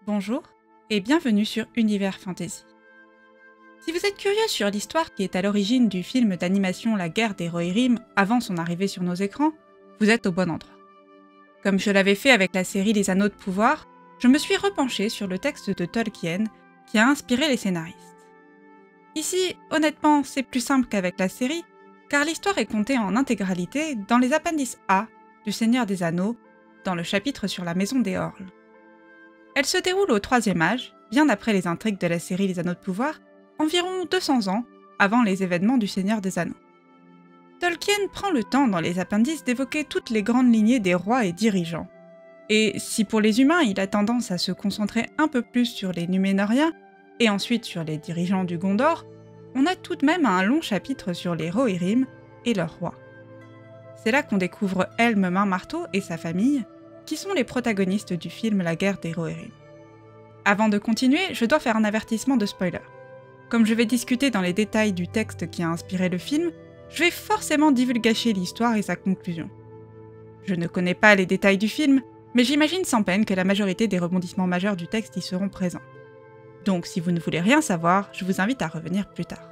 Bonjour et bienvenue sur Univers Fantasy. Si vous êtes curieux sur l'histoire qui est à l'origine du film d'animation La Guerre des Rohirrim avant son arrivée sur nos écrans, vous êtes au bon endroit. Comme je l'avais fait avec la série Les Anneaux de Pouvoir, je me suis repenchée sur le texte de Tolkien qui a inspiré les scénaristes. Ici, honnêtement, c'est plus simple qu'avec la série, car l'histoire est contée en intégralité dans les appendices A du Seigneur des Anneaux, dans le chapitre sur la maison des Orles. Elle se déroule au IIIe âge, bien après les intrigues de la série Les Anneaux de Pouvoir, environ 200 ans avant les événements du Seigneur des Anneaux. Tolkien prend le temps dans les appendices d'évoquer toutes les grandes lignées des rois et dirigeants. Et si pour les humains il a tendance à se concentrer un peu plus sur les Núménoriens, et ensuite sur les dirigeants du Gondor, on a tout de même un long chapitre sur les Rohirrim et leurs rois. C'est là qu'on découvre Helm Main-Marteau et sa famille, qui sont les protagonistes du film La Guerre des Rohirrim. Avant de continuer, je dois faire un avertissement de spoiler. Comme je vais discuter dans les détails du texte qui a inspiré le film, je vais forcément divulgacher l'histoire et sa conclusion. Je ne connais pas les détails du film, mais j'imagine sans peine que la majorité des rebondissements majeurs du texte y seront présents. Donc si vous ne voulez rien savoir, je vous invite à revenir plus tard.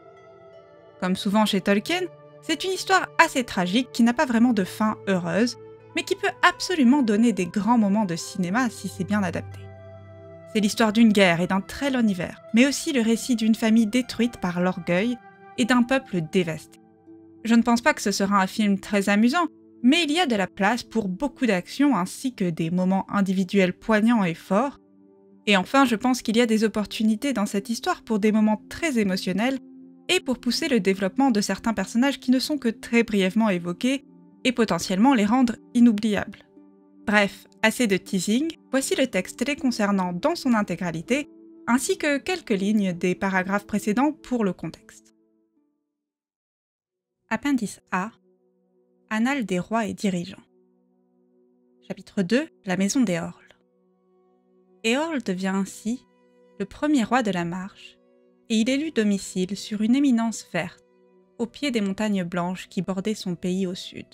Comme souvent chez Tolkien, c'est une histoire assez tragique qui n'a pas vraiment de fin heureuse, mais qui peut absolument donner des grands moments de cinéma si c'est bien adapté. C'est l'histoire d'une guerre et d'un très long hiver, mais aussi le récit d'une famille détruite par l'orgueil et d'un peuple dévasté. Je ne pense pas que ce sera un film très amusant, mais il y a de la place pour beaucoup d'action ainsi que des moments individuels poignants et forts. Et enfin, je pense qu'il y a des opportunités dans cette histoire pour des moments très émotionnels et pour pousser le développement de certains personnages qui ne sont que très brièvement évoqués et potentiellement les rendre inoubliables. Bref, assez de teasing, voici le texte les concernant dans son intégralité, ainsi que quelques lignes des paragraphes précédents pour le contexte. Appendice A. Annales des rois et dirigeants. Chapitre 2. La maison des Orles. Éorl devient ainsi le premier roi de la Marche, et il élut domicile sur une éminence verte, au pied des montagnes blanches qui bordaient son pays au sud.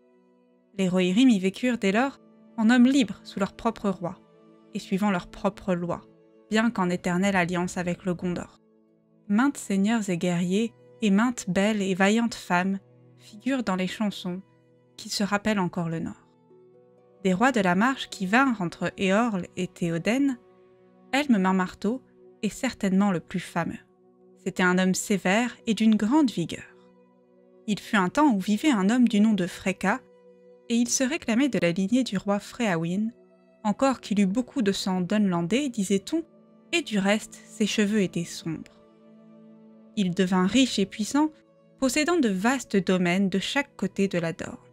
Les Rohirrim y vécurent dès lors en hommes libres sous leur propre roi, et suivant leurs propres lois, bien qu'en éternelle alliance avec le Gondor. Maintes seigneurs et guerriers, et maintes belles et vaillantes femmes figurent dans les chansons qui se rappellent encore le Nord. Des rois de la Marche qui vinrent entre Éorl et Théoden, Helm Main-Marteau est certainement le plus fameux. C'était un homme sévère et d'une grande vigueur. Il fut un temps où vivait un homme du nom de Freka, et il se réclamait de la lignée du roi Freawyn, encore qu'il eut beaucoup de sang dunlandais, disait-on, et du reste, ses cheveux étaient sombres. Il devint riche et puissant, possédant de vastes domaines de chaque côté de la Dorne.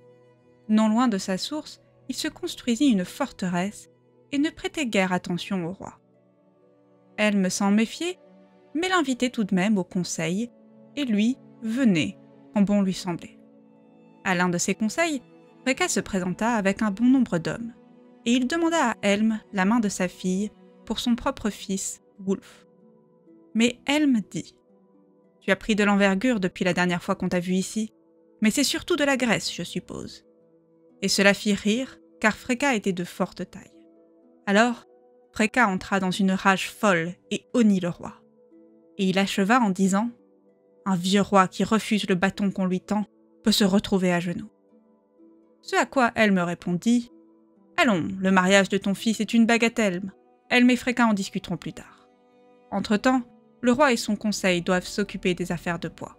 Non loin de sa source, il se construisit une forteresse et ne prêtait guère attention au roi. Helm s'en méfiait, mais l'invitait tout de même au conseil, et lui venait quand bon lui semblait. À l'un de ses conseils, Freka se présenta avec un bon nombre d'hommes, et il demanda à Helm la main de sa fille pour son propre fils, Wulf. Mais Helm dit « Tu as pris de l'envergure depuis la dernière fois qu'on t'a vu ici, mais c'est surtout de la graisse, je suppose. » Et cela fit rire, car Freka était de forte taille. Alors, Freka entra dans une rage folle et honnit le roi. Et il acheva en disant « Un vieux roi qui refuse le bâton qu'on lui tend peut se retrouver à genoux. » Ce à quoi Helm répondit « Allons, le mariage de ton fils est une bagatelle. Helm et Freka en discuteront plus tard. Entre-temps, le roi et son conseil doivent s'occuper des affaires de poids. »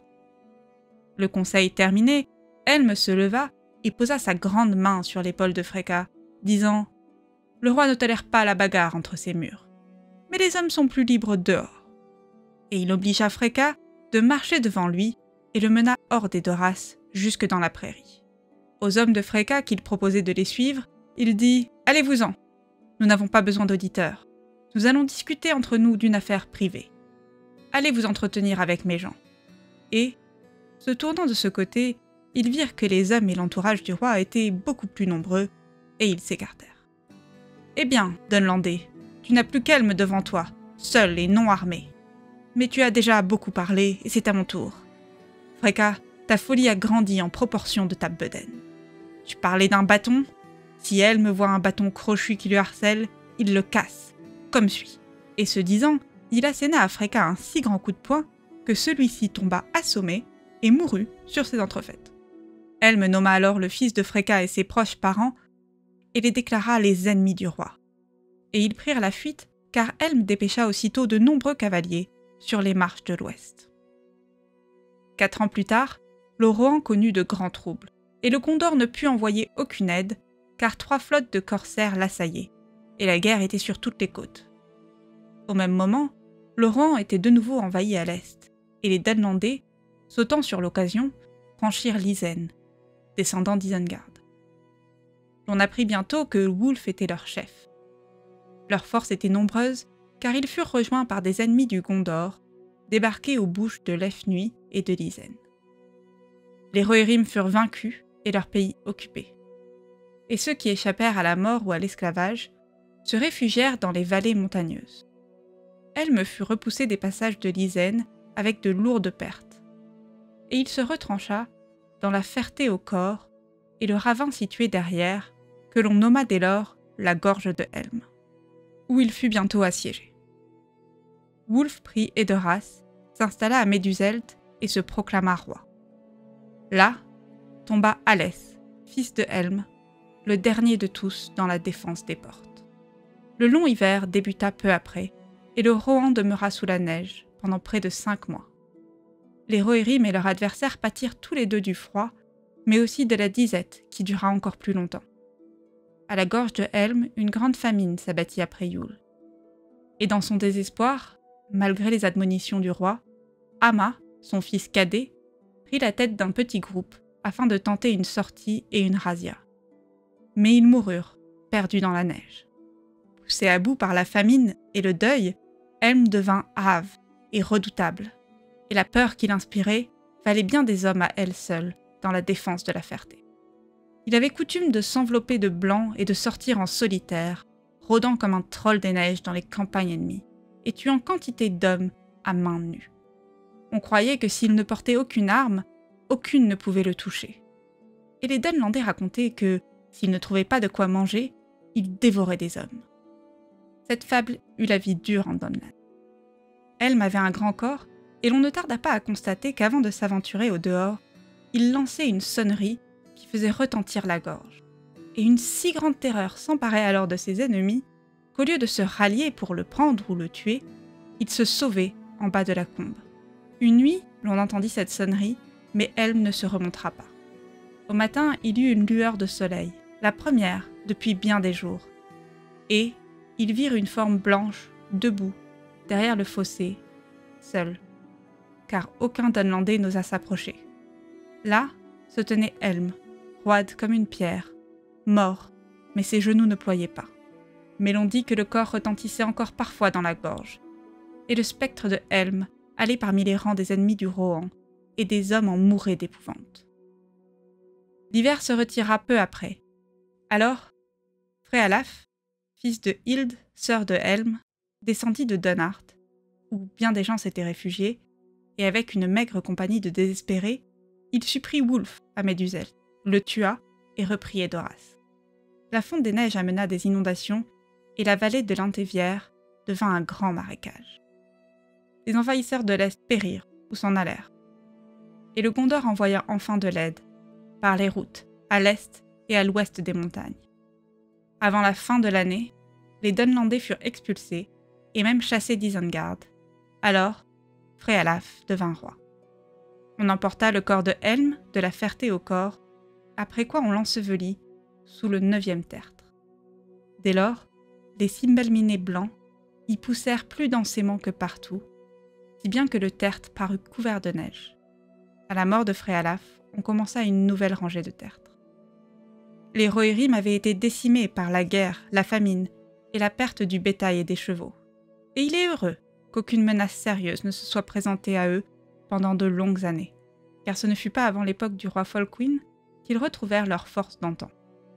Le conseil terminé, Helm se leva et posa sa grande main sur l'épaule de Freka, disant « Le roi ne tolère pas la bagarre entre ses murs, mais les hommes sont plus libres dehors. » Et il obligea Freka de marcher devant lui et le mena hors des Doras jusque dans la prairie. Aux hommes de Freka qu'il proposait de les suivre, il dit « Allez-vous-en, nous n'avons pas besoin d'auditeurs. Nous allons discuter entre nous d'une affaire privée. Allez vous entretenir avec mes gens. » Et, se tournant de ce côté, ils virent que les hommes et l'entourage du roi étaient beaucoup plus nombreux, et ils s'écartèrent. « Eh bien, Dunlandais, tu n'as plus qu'Helm devant toi, seul et non armé. Mais tu as déjà beaucoup parlé, et c'est à mon tour. Freka, ta folie a grandi en proportion de ta bedaine. Tu parlais d'un bâton? Si Helm voit un bâton crochu qui le harcèle, il le casse, comme suit. Et ce disant, il asséna à Freka un si grand coup de poing que celui-ci tomba assommé et mourut sur ses entrefaites. Helm nomma alors le fils de Freka et ses proches parents et les déclara les ennemis du roi. Et ils prirent la fuite car Helm dépêcha aussitôt de nombreux cavaliers sur les marches de l'ouest. 4 ans plus tard, le Rohan connut de grands troubles, et le Gondor ne put envoyer aucune aide, car 3 flottes de corsaires l'assaillaient, et la guerre était sur toutes les côtes. Au même moment, le Rohan était de nouveau envahi à l'est, et les Dunlandais, sautant sur l'occasion, franchirent l'Isen, descendant d'Isengard. On apprit bientôt que Wulf était leur chef. Leurs forces étaient nombreuses, car ils furent rejoints par des ennemis du Gondor, débarqués aux bouches de l'Efnuit et de l'Isen. Les Rohirrim furent vaincus et leur pays occupé. Et ceux qui échappèrent à la mort ou à l'esclavage se réfugièrent dans les vallées montagneuses. Helm fut repoussé des passages de l'Isen avec de lourdes pertes, et il se retrancha dans la Ferté-au-Corps et le ravin situé derrière, que l'on nomma dès lors la gorge de Helm, où il fut bientôt assiégé. Wulf prit Edoras, s'installa à Méduzelt et se proclama roi. Là tomba Alès, fils de Helm, le dernier de tous dans la défense des portes. Le long hiver débuta peu après, et le Rohan demeura sous la neige pendant près de 5 mois. Les Rohirrim et leurs adversaires pâtirent tous les deux du froid, mais aussi de la disette qui dura encore plus longtemps. À la gorge de Helm, une grande famine s'abattit après Yule. Et dans son désespoir, malgré les admonitions du roi, Amma, son fils cadet, prit la tête d'un petit groupe afin de tenter une sortie et une razzia. Mais ils moururent, perdus dans la neige. Poussé à bout par la famine et le deuil, Helm devint hâve et redoutable, et la peur qu'il inspirait valait bien des hommes à elle seule dans la défense de la Ferté. Il avait coutume de s'envelopper de blanc et de sortir en solitaire, rôdant comme un troll des neiges dans les campagnes ennemies, et tuant quantité d'hommes à main nue. On croyait que s'il ne portait aucune arme, aucune ne pouvait le toucher. Et les Dunlandais racontaient que, s'il ne trouvait pas de quoi manger, il dévorait des hommes. Cette fable eut la vie dure en Dunland. Helm avait un grand corps, et l'on ne tarda pas à constater qu'avant de s'aventurer au dehors, il lançait une sonnerie qui faisait retentir la gorge. Et une si grande terreur s'emparait alors de ses ennemis qu'au lieu de se rallier pour le prendre ou le tuer, il se sauvait en bas de la combe. Une nuit, l'on entendit cette sonnerie, mais Helm ne se remontra pas. Au matin, il eut une lueur de soleil, la première depuis bien des jours. Et ils virent une forme blanche, debout, derrière le fossé, seul, car aucun Dunlandais n'osa s'approcher. Là se tenait Helm, roide comme une pierre, mort, mais ses genoux ne ployaient pas. Mais l'on dit que le corps retentissait encore parfois dans la gorge, et le spectre de Helm allait parmi les rangs des ennemis du Rohan, et des hommes en mouraient d'épouvante. L'hiver se retira peu après. Alors, Frealaf, fils de Hild, sœur de Helm, descendit de Dunart, où bien des gens s'étaient réfugiés, et avec une maigre compagnie de désespérés, il surprit Wulf à Méduzelt, le tua et reprit Edoras. La fonte des neiges amena des inondations, et la vallée de l'Intévière devint un grand marécage. Les envahisseurs de l'Est périrent ou s'en allèrent, et le Gondor envoya enfin de l'aide, par les routes, à l'est et à l'ouest des montagnes. Avant la fin de l'année, les Dunlandais furent expulsés et même chassés d'Isengard. Alors, Frealaf devint roi. On emporta le corps de Helm de la Ferté-au-Corps, après quoi on l'ensevelit sous le 9e tertre. Dès lors, les cymbelminés blancs y poussèrent plus densément que partout, si bien que le tertre parut couvert de neige. À la mort de Frealaf, on commença une nouvelle rangée de tertres. Les Rohirrim avaient été décimés par la guerre, la famine et la perte du bétail et des chevaux. Et il est heureux qu'aucune menace sérieuse ne se soit présentée à eux pendant de longues années, car ce ne fut pas avant l'époque du roi Folkwyn qu'ils retrouvèrent leur force d'antan.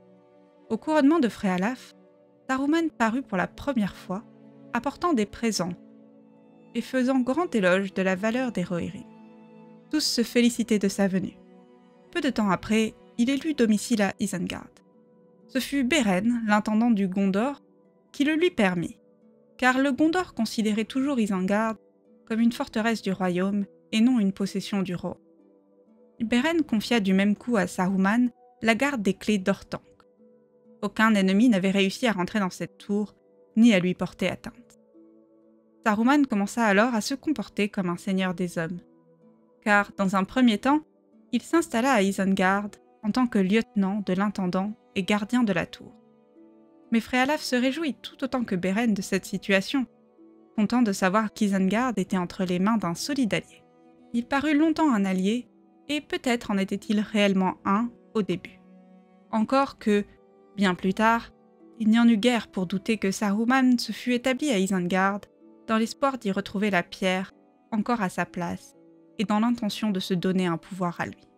Au couronnement de Frealaf, Saruman parut pour la première fois, apportant des présents et faisant grand éloge de la valeur des Rohirrim. Tous se félicitaient de sa venue. Peu de temps après, il élut domicile à Isengard. Ce fut Beren, l'intendant du Gondor, qui le lui permit, car le Gondor considérait toujours Isengard comme une forteresse du royaume et non une possession du roi. Beren confia du même coup à Saruman la garde des clés d'Orthanc. Aucun ennemi n'avait réussi à rentrer dans cette tour, ni à lui porter atteinte. Saruman commença alors à se comporter comme un seigneur des hommes, car, dans un premier temps, il s'installa à Isengard en tant que lieutenant de l'intendant et gardien de la tour. Mais Frealaf se réjouit tout autant que Beren de cette situation, content de savoir qu'Isengard était entre les mains d'un solide allié. Il parut longtemps un allié, et peut-être en était-il réellement un au début. Encore que, bien plus tard, il n'y en eut guère pour douter que Saruman se fût établi à Isengard dans l'espoir d'y retrouver la pierre, encore à sa place, et dans l'intention de se donner un pouvoir à lui.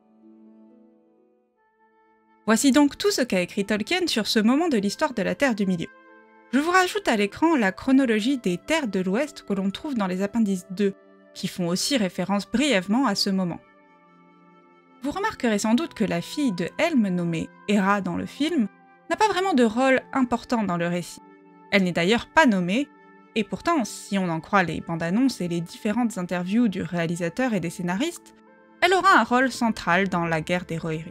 Voici donc tout ce qu'a écrit Tolkien sur ce moment de l'histoire de la Terre du Milieu. Je vous rajoute à l'écran la chronologie des terres de l'Ouest que l'on trouve dans les appendices 2, qui font aussi référence brièvement à ce moment. Vous remarquerez sans doute que la fille de Helm, nommée Hera dans le film, n'a pas vraiment de rôle important dans le récit. Elle n'est d'ailleurs pas nommée, et pourtant, si on en croit les bandes annonces et les différentes interviews du réalisateur et des scénaristes, elle aura un rôle central dans la guerre des Rohirrim.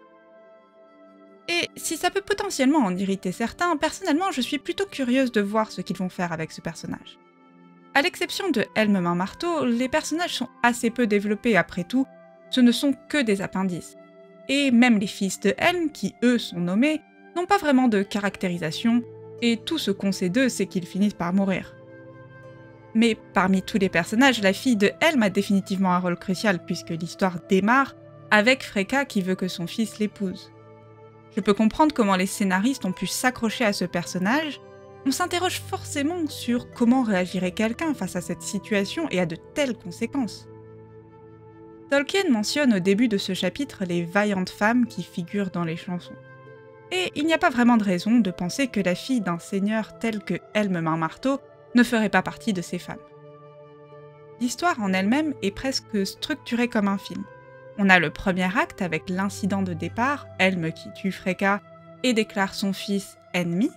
Et si ça peut potentiellement en irriter certains, personnellement je suis plutôt curieuse de voir ce qu'ils vont faire avec ce personnage. À l'exception de Helm Main Marteau, les personnages sont assez peu développés après tout, ce ne sont que des appendices. Et même les fils de Helm, qui eux sont nommés, n'ont pas vraiment de caractérisation, et tout ce qu'on sait d'eux c'est qu'ils finissent par mourir. Mais parmi tous les personnages, la fille de Helm a définitivement un rôle crucial puisque l'histoire démarre avec Freka qui veut que son fils l'épouse. Je peux comprendre comment les scénaristes ont pu s'accrocher à ce personnage. On s'interroge forcément sur comment réagirait quelqu'un face à cette situation et à de telles conséquences. Tolkien mentionne au début de ce chapitre les vaillantes femmes qui figurent dans les chansons. Et il n'y a pas vraiment de raison de penser que la fille d'un seigneur tel que Helm Main Marteau ne ferait pas partie de ces femmes. L'histoire en elle-même est presque structurée comme un film. On a le premier acte avec l'incident de départ, Helm qui tue Freka et déclare son fils ennemi.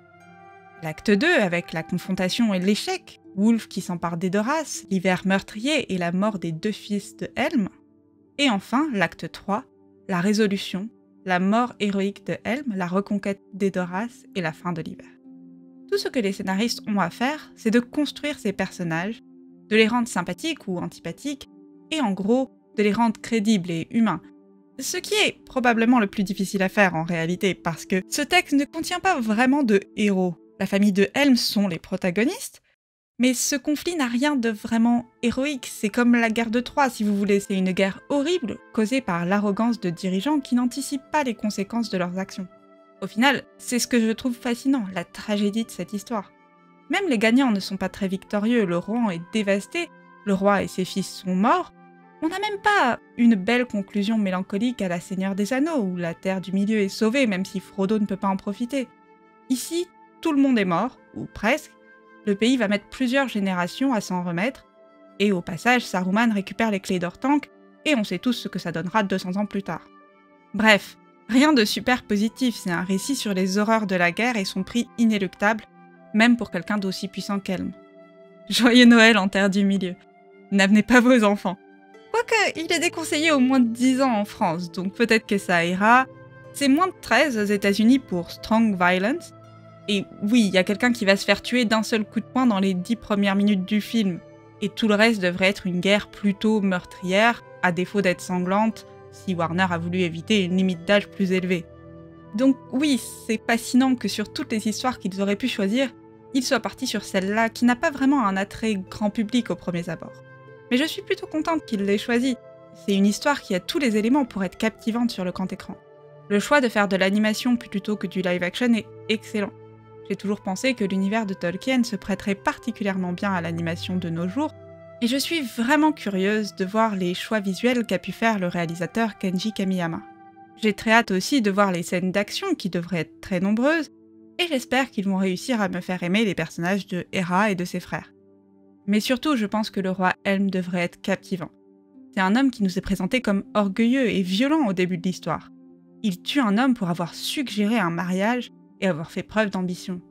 L'acte 2 avec la confrontation et l'échec, Wulf qui s'empare d'Edoras, l'hiver meurtrier et la mort des deux fils de Helm. Et enfin, l'acte 3, la résolution, la mort héroïque de Helm, la reconquête d'Edoras et la fin de l'hiver. Tout ce que les scénaristes ont à faire, c'est de construire ces personnages, de les rendre sympathiques ou antipathiques, et en gros, de les rendre crédibles et humains. Ce qui est probablement le plus difficile à faire en réalité, parce que ce texte ne contient pas vraiment de héros. La famille de Helm sont les protagonistes, mais ce conflit n'a rien de vraiment héroïque, c'est comme la guerre de Troie si vous voulez, c'est une guerre horrible causée par l'arrogance de dirigeants qui n'anticipent pas les conséquences de leurs actions. Au final, c'est ce que je trouve fascinant, la tragédie de cette histoire. Même les gagnants ne sont pas très victorieux, le Rohan est dévasté, le roi et ses fils sont morts. On n'a même pas une belle conclusion mélancolique à la Seigneur des Anneaux, où la Terre du Milieu est sauvée même si Frodo ne peut pas en profiter. Ici, tout le monde est mort, ou presque, le pays va mettre plusieurs générations à s'en remettre, et au passage, Saruman récupère les clés d'Orthanc, et on sait tous ce que ça donnera 200 ans plus tard. Bref, rien de super positif, c'est un récit sur les horreurs de la guerre et son prix inéluctable, même pour quelqu'un d'aussi puissant qu'Helm. Joyeux Noël en Terre du Milieu. N'amenez pas vos enfants. Quoique, il est déconseillé au moins de 10 ans en France, donc peut-être que ça ira. C'est moins de 13 aux États-Unis pour Strong Violence. Et oui, il y a quelqu'un qui va se faire tuer d'un seul coup de poing dans les 10 premières minutes du film. Et tout le reste devrait être une guerre plutôt meurtrière, à défaut d'être sanglante, si Warner a voulu éviter une limite d'âge plus élevée. Donc oui, c'est fascinant que sur toutes les histoires qu'ils auraient pu choisir, ils soient partis sur celle-là qui n'a pas vraiment un attrait grand public au premier abord. Mais je suis plutôt contente qu'ils l'aient choisie. C'est une histoire qui a tous les éléments pour être captivante sur le grand écran. Le choix de faire de l'animation plutôt que du live action est excellent. J'ai toujours pensé que l'univers de Tolkien se prêterait particulièrement bien à l'animation de nos jours, et je suis vraiment curieuse de voir les choix visuels qu'a pu faire le réalisateur Kenji Kamiyama. J'ai très hâte aussi de voir les scènes d'action qui devraient être très nombreuses, et j'espère qu'ils vont réussir à me faire aimer les personnages de Hera et de ses frères. Mais surtout, je pense que le roi Helm devrait être captivant. C'est un homme qui nous est présenté comme orgueilleux et violent au début de l'histoire. Il tue un homme pour avoir suggéré un mariage et avoir fait preuve d'ambition.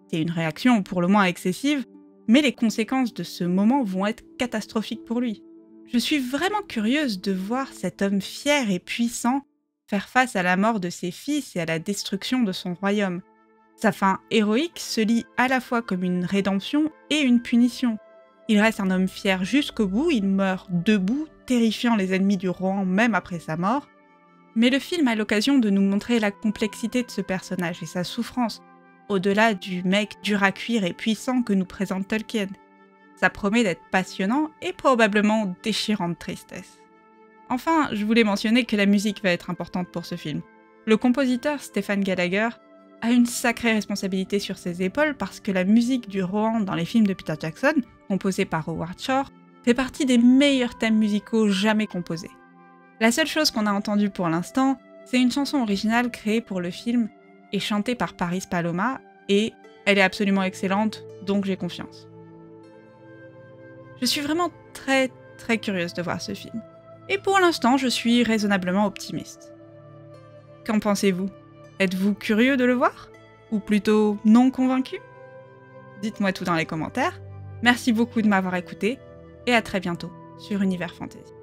C'est une réaction pour le moins excessive, mais les conséquences de ce moment vont être catastrophiques pour lui. Je suis vraiment curieuse de voir cet homme fier et puissant faire face à la mort de ses fils et à la destruction de son royaume. Sa fin héroïque se lit à la fois comme une rédemption et une punition. Il reste un homme fier jusqu'au bout, il meurt debout, terrifiant les ennemis du Rohan même après sa mort. Mais le film a l'occasion de nous montrer la complexité de ce personnage et sa souffrance, au-delà du mec dur à cuire et puissant que nous présente Tolkien. Ça promet d'être passionnant et probablement déchirant de tristesse. Enfin, je voulais mentionner que la musique va être importante pour ce film. Le compositeur Stephen Gallagher a une sacrée responsabilité sur ses épaules parce que la musique du Rohan dans les films de Peter Jackson, composée par Howard Shore, fait partie des meilleurs thèmes musicaux jamais composés. La seule chose qu'on a entendue pour l'instant, c'est une chanson originale créée pour le film et chantée par Paris Paloma, et elle est absolument excellente, donc j'ai confiance. Je suis vraiment très curieuse de voir ce film. Et pour l'instant, je suis raisonnablement optimiste. Qu'en pensez-vous? Êtes-vous curieux de le voir? Ou plutôt non convaincu? Dites-moi tout dans les commentaires. Merci beaucoup de m'avoir écouté, et à très bientôt sur Univers Fantasy.